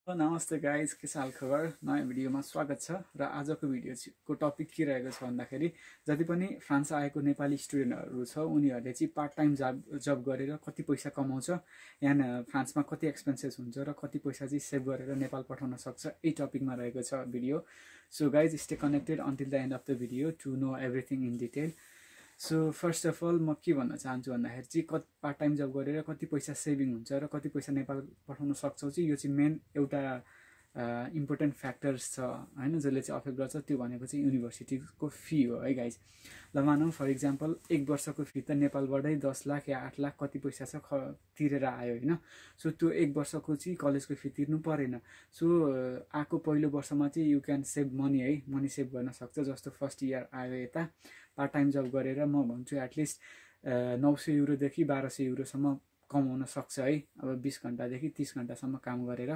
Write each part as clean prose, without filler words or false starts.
नमस्ते गाइज, के छ हालखबर? नयाँ भिडियोमा स्वागत छ। र आजको भिडियोको टपिक के रहेको छ भन्दाखेरि जति पनि फ्रान्स आएको नेपाली स्टुडेन्टहरू छ उनीहरूले चाहिँ पार्ट टाइम जब गरेर कति पैसा कमाउँछ, यहाँ फ्रान्समा कति एक्सपेन्सेस हुन्छ र कति पैसा चाहिँ सेभ गरेर नेपाल पठाउन सक्छ, यही टपिकमा रहेको छ video. So guys, stay connected until the end of the video to know everything in detail. So first of all म के भन्न चाहन्छु भन्दाखेरि चाहिँ पार्ट टाइम जब गरेर कति पैसा सेभिङ हुन्छ र कति पैसा नेपाल पठाउन सक्छौ चाहिँ यो चाहिँ मेन एउटा इम्पोर्टेन्ट फ्याक्टर्स छ हैन, जसले चाहिँ अफेक्ट गर्छ। त्यो भनेको चाहिँ युनिभर्सिटीको फी हो है गाइज। ल मानौँ फर इक्जाम्पल 1 वर्षको फी त नेपालबाटै 10 लाख या 8 लाख कति पैसा छ तिरेर आयो हैन। सो त्यो 1 वर्षको चाहिँ कलेजको फी तिर्नु परेन। सो आएको पहिलो वर्षमा चाहिँ यु क्यान सेभ मनी है, मनी सेभ गर्न सक्छ। जस्तो फर्स्ट इयर आयो यता पार्ट टाइम जब गरेर म भन्छु एटलिस्ट 900 युरोदेखि 1200 युरोसम्म कमाउन सक्छ है। अब 20 घन्टादेखि 30 घन्टासम्म काम गरेर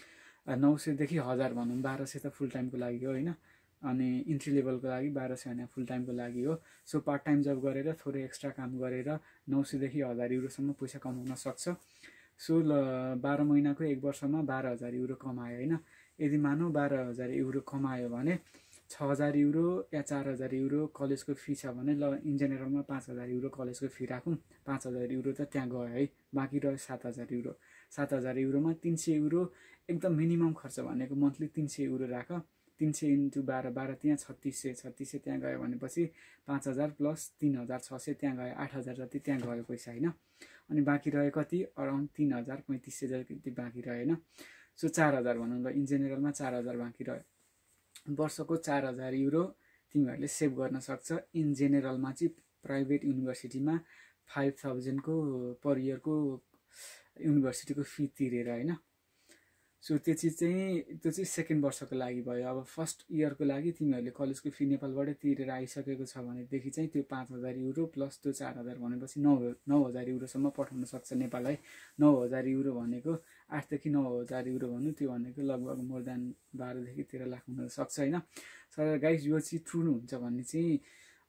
900 देखि 1000 भनौँ, 1200 त फुल टाइमको लागि हो हैन, अनि इन्ट्री लेभलको लागि 1200 भने फुल टाइमको लागि हो। सो पार्ट टाइम जब गरेर थोरै एक्स्ट्रा काम गरेर 900 देखि 1000 युरोसम्म पैसा कमाउन सक्छ। सो ल 12 महिनाको 1 वर्षमा 12000 युरो कमायो हैन। यदि मानौँ 12000 युरो कमायो भने 6000 युरो या 4000 युरो कलेजको फी छ भने ल इन जेनरलमा 5000 युरो कलेजको फी राखौँ। 5000 युरो त त्यहाँ गयो है, बाँकी रह्यो 7000 युरो। 7000 युरोमा 300 युरो एकदम मिनिमम खर्च भनेको मन्थली 300 युरो राख। 300 इन्टु 12, 12 त्यहाँ 3600 त्यहाँ गयो भनेपछि 5000 प्लस 3600 त्यहाँ गयो, 8000 जति त्यहाँ गयो पैसा हैन। अनि बाँकी रह्यो कति, अराउन्ड 3000 3500 जति बाँकी रह्यो हैन। सो 4000 भनौँ ल, इन जेनरलमा 4000 बाँकी रह्यो। वर्षको 4000 युरो तिमीहरूले सेभ गर्न सक्छ। इन जेनरलमा चाहिँ प्राइभेट युनिभर्सिटीमा 5000 को पर इयरको युनिभर्सिटीको फी तिरेर हैन। सो त्यो चाहिँ सेकेन्ड वर्षको लागि भयो। अब फर्स्ट इयरको लागि तिमीहरूले कलेजको फी नेपालबाटै तिरेर आइसकेको छ भनेदेखि चाहिँ त्यो 5000 युरो प्लस त्यो 4000 भनेपछि 9000 युरोसम्म पठाउन सक्छ नेपाल है। 9000 युरो भनेको 8 देखि 9000 युरो भन्नु, त्यो भनेको लगभग मोर देन 12 देखि 13 लाख हुन सक्छ हैन। सर गाइज, यो चाहिँ ट्रु हुन्छ भन्ने चाहिँ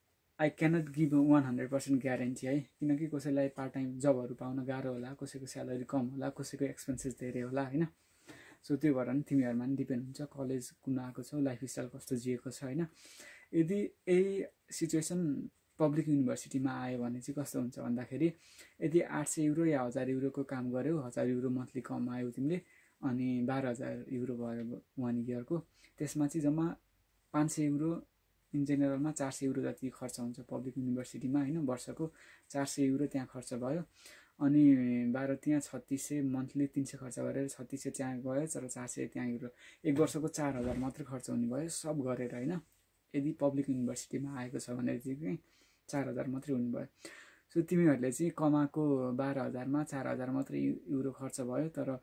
आई क्यानट गिभ 100% ग्यारेन्टी है, किनकि कसैलाई पार्ट टाइम जबहरू पाउन गाह्रो होला, कसैको स्यालेरी कम होला, कसैको एक्सपेन्सेस धेरै होला हैन। सो त्यो भएर नि तिमीहरूमा नि डिपेन्ड हुन्छ कलेज कुन आएको छौ, लाइफस्टाइल कस्तो जिएको छ हैन। यदि यही सिचुएसन पब्लिक युनिभर्सिटीमा आयो भने चाहिँ कस्तो हुन्छ भन्दाखेरि यदि 800 युरो या 1000 युरोको काम गर्यो, 1000 युरो मन्थली कमायो तिमीले, अनि 12000 युरो भयो 1 इयरको, त्यसमा चाहिँ जम्मा 500 युरो इन जेनरलमा 400 युरो जति खर्च हुन्छ पब्लिक युनिभर्सिटीमा हैन। वर्षको 400 युरो त्यहाँ खर्च भयो, अनि 12 त्यहाँ 3600 मन्थली 300 खर्च गरेर 3600 त्यहाँ गयो, तर 400 त्यहाँ युरो। 1 वर्षको 4000 मात्र खर्च हुने भयो सब गरेर हैन। यदि पब्लिक युनिभर्सिटीमा आएको छ भने चाहिँ 4000 मात्रै हुने भयो। सो तिमीहरूले चाहिँ कमाएको 12000 मा 4000 मात्रै युरो खर्च भयो, तर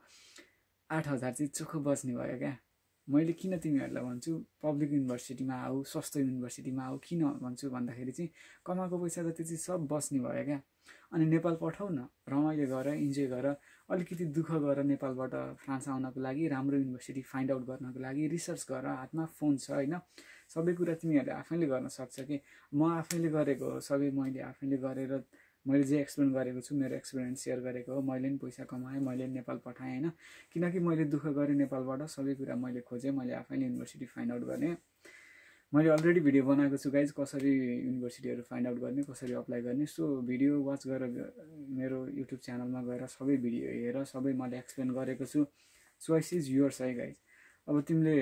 8000 चाहिँ चोखो बच्ने भयो क्या। मैले किन तिमीहरूलाई भन्छु पब्लिक युनिभर्सिटीमा आऊ, सस्तो युनिभर्सिटीमा आऊ किन भन्छु भन्दाखेरि चाहिँ कमाएको पैसा जति चाहिँ सब बस्ने भयो क्या। अनि नेपाल पठाउ न, रमाइलो गर, इन्जोय गर, अलिकति दुःख गर नेपालबाट फ्रान्स आउनको लागि, राम्रो युनिभर्सिटी फाइन्ड आउट गर्नको लागि रिसर्च गर, हातमा फोन छ हैन। सबै कुरा तिमीहरूले आफैले गर्न सक्छ कि म आफैले गरेको हो, सबै मैले आफैले गरेर मैले जे एक्सप्लेन गरेको छु मेरो एक्सपिरियन्स सेयर गरेको हो। मैले नि पैसा कमाएँ, मैले नेपाल पठाएँ हैन, किनकि मैले दुःख गरेँ नेपालबाट, सबै कुरा मैले खोजेँ, मैले आफैले युनिभर्सिटी फाइन्ड आउट गरेँ। मैले अलरेडी भिडियो बनाएको छु गाइज, कसरी युनिभर्सिटीहरू फाइन्ड आउट गर्ने, कसरी अप्लाई गर्ने। सो भिडियो वाच गरेर मेरो युट्युब च्यानलमा गएर सबै भिडियो हेर, सबै मैले एक्सप्लेन गरेको छु। चोइस इज योर्स है गाइज। अब तिमीले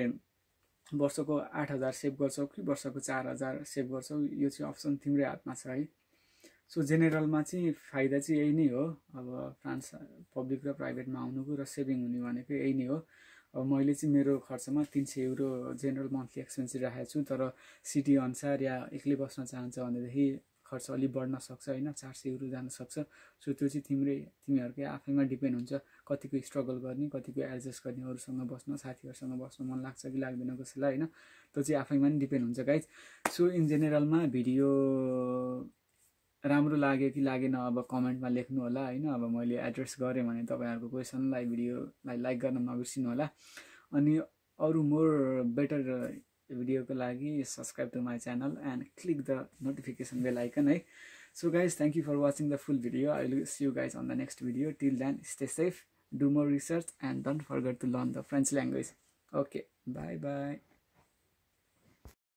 वर्षको 8000 सेभ गर्छौ कि वर्षको 4000 सेभ गर्छौ, यो चाहिँ अप्सन तिम्रै हातमा छ है। सो जेनरलमा चाहिँ फाइदा चाहिँ यही नै हो। अब फ्रान्स पब्लिक र प्राइभेटमा आउनुको र सेभिङ हुने भनेको यही नै हो। अब मैले चाहिँ मेरो खर्चमा 300 युरो जेनरल मन्थली एक्सपेन्सेस राखेको छु, तर सिटी अनुसार या एक्लै बस्न चाहन्छ भनेदेखि खर्च अलि बढ्न सक्छ हैन, 400 युरो जान सक्छ। सो त्यो चाहिँ तिमीहरूकै आफैमा डिपेन्ड हुन्छ, कतिको स्ट्रगल गर्ने, कतिको एडजस्ट गर्ने, अरूसँग बस्न, साथीहरूसँग बस्न मन लाग्छ कि लाग्दैन कसैलाई हैन, त्यो चाहिँ आफैमा नि डिपेन्ड हुन्छ गाइज। सो इन जेनरलमा भिडियो राम्रो लाग्यो कि लागेन अब कमेन्टमा लेख्नु होला हैन। अब मैले एड्रेस गरेँ भने तपाईहरुको क्वेशनलाई भिडियोलाई लाइक गर्न नबिर्सिनु होला। अनि अरु मोर बेटर भिडियोको लागि subscribe to my channel and click the notification bell icon है। So guys, thank you for watching the full video. I will see you guys on the next video. Till then stay safe do more research, and don't forget to learn the French language. Okay, bye bye.